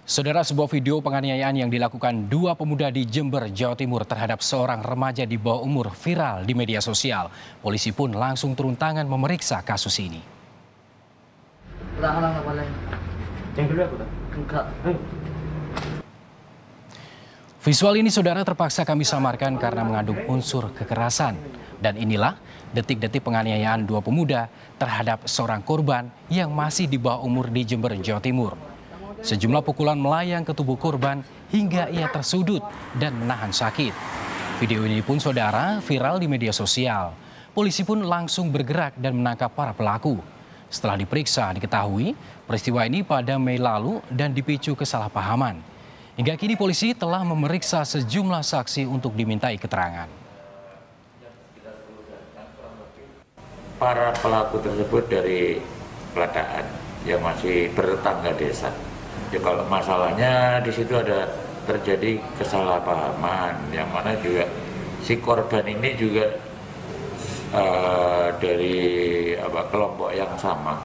Saudara, sebuah video penganiayaan yang dilakukan dua pemuda di Jember, Jawa Timur terhadap seorang remaja di bawah umur viral di media sosial. Polisi pun langsung turun tangan memeriksa kasus ini. Yang kedua aku enggak. Visual ini saudara terpaksa kami samarkan karena mengandung unsur kekerasan. Dan inilah detik-detik penganiayaan dua pemuda terhadap seorang korban yang masih di bawah umur di Jember, Jawa Timur. Sejumlah pukulan melayang ke tubuh korban hingga ia tersudut dan menahan sakit. Video ini pun saudara viral di media sosial. Polisi pun langsung bergerak dan menangkap para pelaku. Setelah diperiksa diketahui peristiwa ini pada Mei lalu dan dipicu kesalahpahaman. Hingga kini polisi telah memeriksa sejumlah saksi untuk dimintai keterangan. Para pelaku tersebut dari Pelataan yang masih bertetangga desa. Ya kalau masalahnya di situ ada terjadi kesalahpahaman, yang mana juga si korban ini juga dari kelompok yang sama.